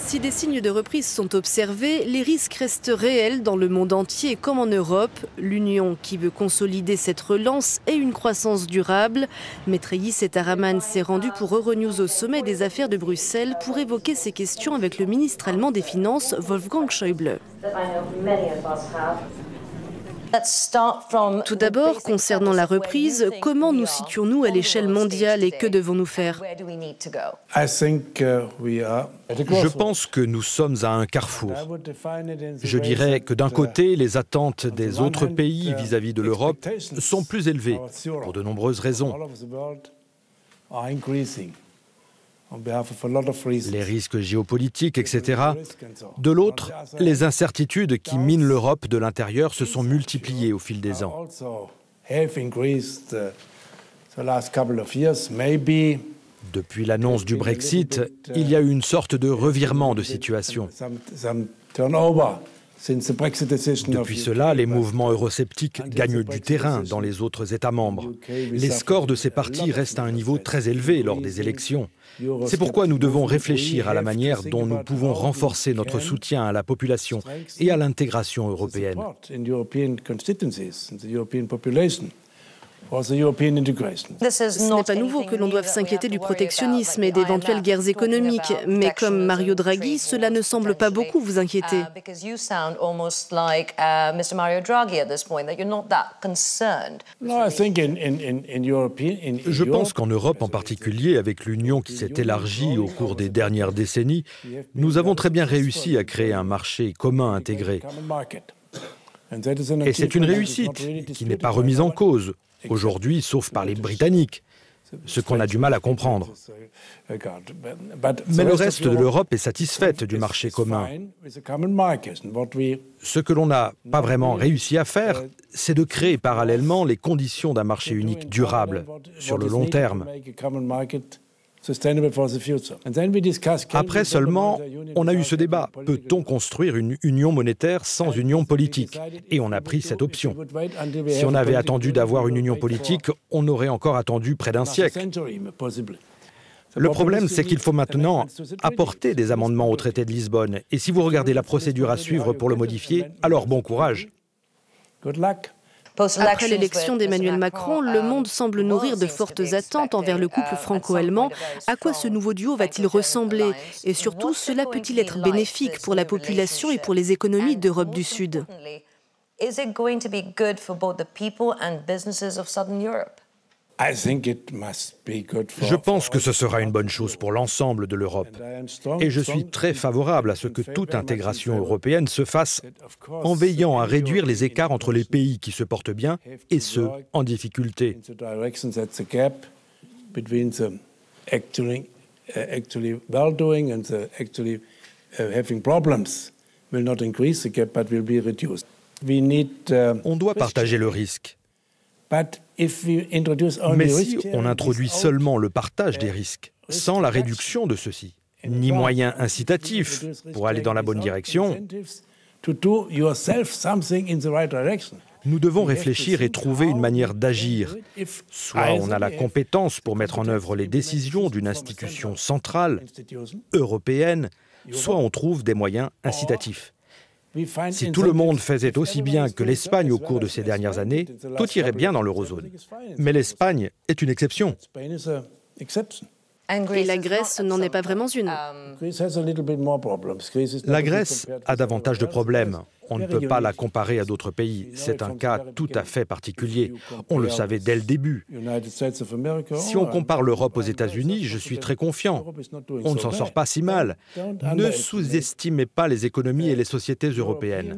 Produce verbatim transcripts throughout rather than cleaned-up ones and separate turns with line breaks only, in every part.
Si des signes de reprise sont observés, les risques restent réels dans le monde entier comme en Europe. L'Union qui veut consolider cette relance et une croissance durable. Maître Seytaraman s'est rendu pour Euronews au sommet des affaires de Bruxelles pour évoquer ces questions avec le ministre allemand des Finances, Wolfgang Schäuble. Tout d'abord, concernant la reprise, comment nous situons-nous à l'échelle mondiale et que devons-nous faire?
Je pense que nous sommes à un carrefour. Je dirais que d'un côté, les attentes des autres pays vis-à-vis de l'Europe sont plus élevées, pour de nombreuses raisons. Les risques géopolitiques, et cetera. De l'autre, les incertitudes qui minent l'Europe de l'intérieur se sont multipliées au fil des ans. Depuis l'annonce du Brexit, il y a eu une sorte de revirement de situation. Depuis cela, les mouvements eurosceptiques gagnent du terrain dans les autres États membres. Les scores de ces partis restent à un niveau très élevé lors des élections. C'est pourquoi nous devons réfléchir à la manière dont nous pouvons renforcer notre soutien à la population et à l'intégration européenne.
Ce n'est pas nouveau que l'on doive s'inquiéter du protectionnisme et d'éventuelles guerres économiques, mais comme Mario Draghi, cela ne semble pas beaucoup vous inquiéter.
Je pense qu'en Europe en particulier, avec l'Union qui s'est élargie au cours des dernières décennies, nous avons très bien réussi à créer un marché commun intégré. Et c'est une réussite qui n'est pas remise en cause aujourd'hui, sauf par les Britanniques, ce qu'on a du mal à comprendre. Mais le reste de l'Europe est satisfaite du marché commun. Ce que l'on n'a pas vraiment réussi à faire, c'est de créer parallèlement les conditions d'un marché unique durable sur le long terme. Après seulement, on a eu ce débat. Peut-on construire une union monétaire sans union politique? Et on a pris cette option. Si on avait attendu d'avoir une union politique, on aurait encore attendu près d'un siècle. Le problème, c'est qu'il faut maintenant apporter des amendements au traité de Lisbonne. Et si vous regardez la procédure à suivre pour le modifier, alors bon courage.
Après l'élection d'Emmanuel Macron, le monde semble nourrir de fortes attentes envers le couple franco-allemand. À quoi ce nouveau duo va-t-il ressembler? Et surtout, cela peut-il être bénéfique pour la population et pour les économies d'Europe du Sud?
Je pense que ce sera une bonne chose pour l'ensemble de l'Europe. Et je suis très favorable à ce que toute intégration européenne se fasse en veillant à réduire les écarts entre les pays qui se portent bien et ceux en difficulté. On doit partager le risque. Mais si on introduit seulement le partage des risques, sans la réduction de ceux-ci, ni moyens incitatifs pour aller dans la bonne direction, nous devons réfléchir et trouver une manière d'agir. Soit on a la compétence pour mettre en œuvre les décisions d'une institution centrale, européenne, soit on trouve des moyens incitatifs. Si tout le monde faisait aussi bien que l'Espagne au cours de ces dernières années, tout irait bien dans l'eurozone. Mais l'Espagne est une exception.
Et la Grèce n'en est pas vraiment une.
La Grèce a davantage de problèmes. On ne peut pas la comparer à d'autres pays. C'est un cas tout à fait particulier. On le savait dès le début. Si on compare l'Europe aux États-Unis, je suis très confiant. On ne s'en sort pas si mal. Ne sous-estimez pas les économies et les sociétés européennes.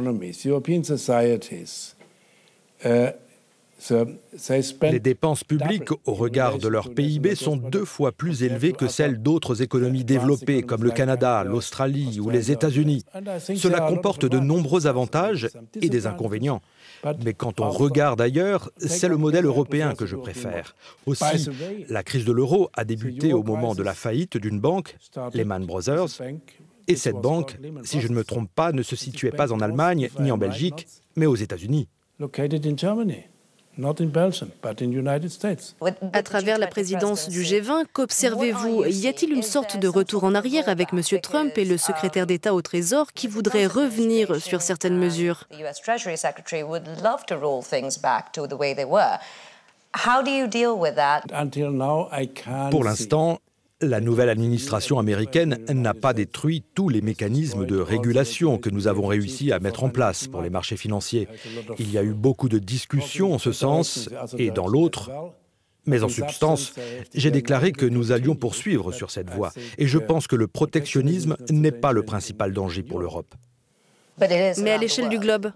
Les dépenses publiques au regard de leur P I B sont deux fois plus élevées que celles d'autres économies développées comme le Canada, l'Australie ou les États-Unis. Cela comporte de nombreux avantages et des inconvénients. Mais quand on regarde ailleurs, c'est le modèle européen que je préfère. Aussi, la crise de l'euro a débuté au moment de la faillite d'une banque, Lehman Brothers. Et cette banque, si je ne me trompe pas, ne se situait pas en Allemagne ni en Belgique, mais aux États-Unis.
À travers la présidence du G vingt, qu'observez-vous? Y a-t-il une sorte de retour en arrière avec M. Trump et le secrétaire d'État au Trésor qui voudrait revenir sur certaines mesures?
Pour l'instant, la nouvelle administration américaine n'a pas détruit tous les mécanismes de régulation que nous avons réussi à mettre en place pour les marchés financiers. Il y a eu beaucoup de discussions en ce sens et dans l'autre. Mais en substance, j'ai déclaré que nous allions poursuivre sur cette voie. Et je pense que le protectionnisme n'est pas le principal danger pour l'Europe.
Mais à l'échelle du globe?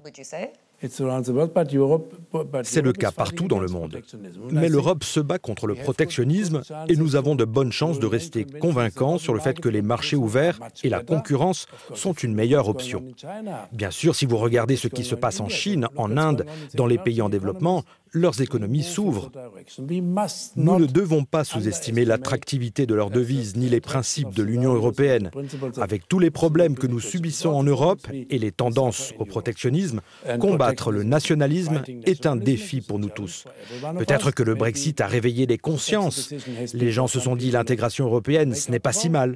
C'est le cas partout dans le monde. Mais l'Europe se bat contre le protectionnisme et nous avons de bonnes chances de rester convaincants sur le fait que les marchés ouverts et la concurrence sont une meilleure option. Bien sûr, si vous regardez ce qui se passe en Chine, en Inde, dans les pays en développement, leurs économies s'ouvrent. Nous ne devons pas sous-estimer l'attractivité de leurs devises ni les principes de l'Union européenne. Avec tous les problèmes que nous subissons en Europe et les tendances au protectionnisme, combattre le nationalisme est un défi pour nous tous. Peut-être que le Brexit a réveillé les consciences. Les gens se sont dit l'intégration européenne, ce n'est pas si mal.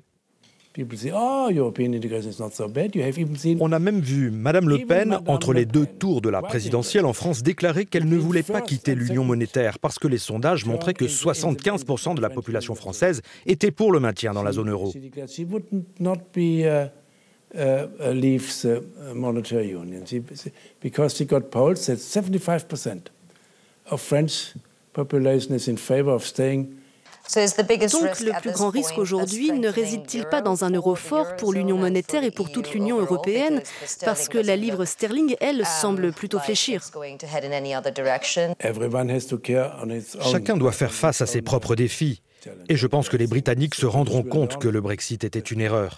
On a même vu Madame Le Pen, entre les deux tours de la présidentielle en France, déclarer qu'elle ne voulait pas quitter l'union monétaire parce que les sondages montraient que soixante-quinze pour cent de la population française était pour le maintien dans la zone euro.
Donc le plus grand risque aujourd'hui ne réside-t-il pas dans un euro fort pour l'union monétaire et pour toute l'Union européenne, parce que la livre sterling, elle, semble plutôt fléchir?
Chacun doit faire face à ses propres défis. Et je pense que les Britanniques se rendront compte que le Brexit était une erreur.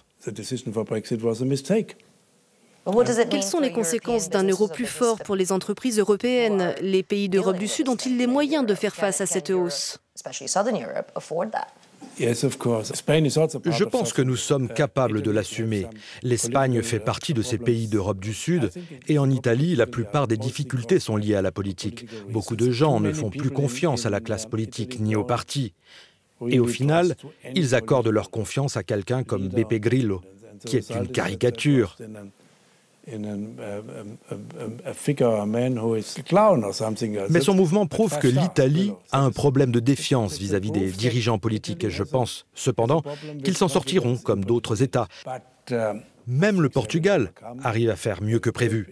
Quelles sont les conséquences d'un euro plus fort pour les entreprises européennes? Les pays d'Europe du Sud ont-ils les moyens de faire face à cette hausse?
Je pense que nous sommes capables de l'assumer. L'Espagne fait partie de ces pays d'Europe du Sud et en Italie, la plupart des difficultés sont liées à la politique. Beaucoup de gens ne font plus confiance à la classe politique ni aux partis. Et au final, ils accordent leur confiance à quelqu'un comme Beppe Grillo, qui est une caricature. Mais son mouvement prouve que l'Italie a un problème de défiance vis-à-vis des dirigeants politiques. Et je pense, cependant, qu'ils s'en sortiront comme d'autres États. Même le Portugal arrive à faire mieux que prévu.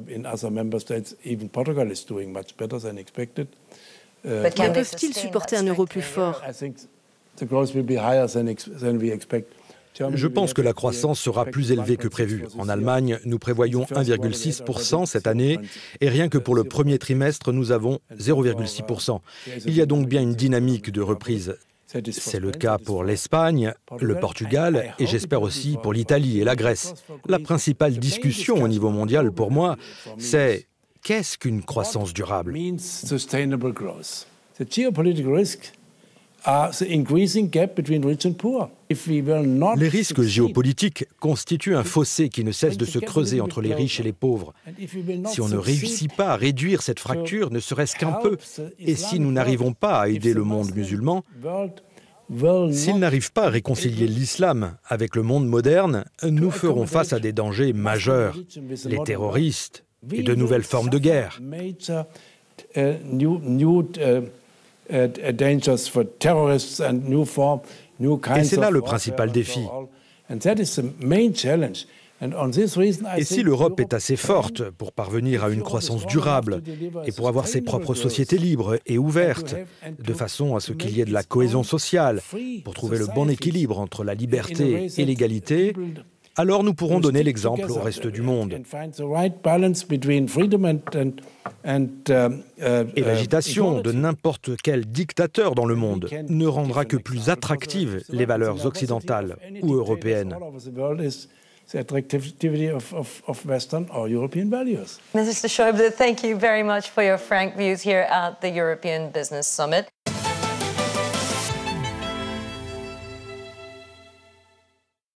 Mais peuvent-ils supporter un euro plus fort?
Je pense que la croissance sera plus élevée que prévu. En Allemagne, nous prévoyons un virgule six pour cent cette année et rien que pour le premier trimestre, nous avons zéro virgule six pour cent. Il y a donc bien une dynamique de reprise. C'est le cas pour l'Espagne, le Portugal et j'espère aussi pour l'Italie et la Grèce. La principale discussion au niveau mondial pour moi, c'est qu'est-ce qu'une croissance durable ? Les risques géopolitiques constituent un fossé qui ne cesse de se creuser entre les riches et les pauvres. Si on ne réussit pas à réduire cette fracture, ne serait-ce qu'un peu, et si nous n'arrivons pas à aider le monde musulman, s'il n'arrive pas à réconcilier l'islam avec le monde moderne, nous ferons face à des dangers majeurs, les terroristes et de nouvelles formes de guerre. Et c'est là le principal défi. Et si l'Europe est assez forte pour parvenir à une croissance durable et pour avoir ses propres sociétés libres et ouvertes, de façon à ce qu'il y ait de la cohésion sociale, pour trouver le bon équilibre entre la liberté et l'égalité, alors nous pourrons donner l'exemple au reste du monde. Et l'agitation de n'importe quel dictateur dans le monde ne rendra que plus attractives les valeurs occidentales ou européennes.
Mister Schäuble, thank you very much for your frank views here at the European Business Summit.